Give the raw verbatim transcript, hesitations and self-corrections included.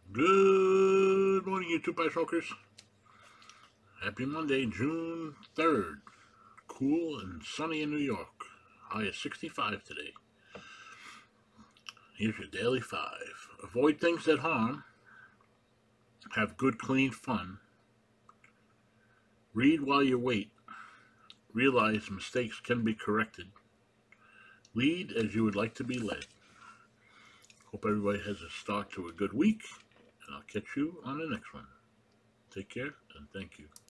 Good morning, YouTube Bike Smokers. Happy Monday, June third. Cool and sunny in New York. High is sixty-five today. Here's your daily five. Avoid things that harm. Have good, clean fun. Read while you wait. Realize mistakes can be corrected. Lead as you would like to be led. Hope everybody has a start to a good week, and I'll catch you on the next one. Take care, and thank you.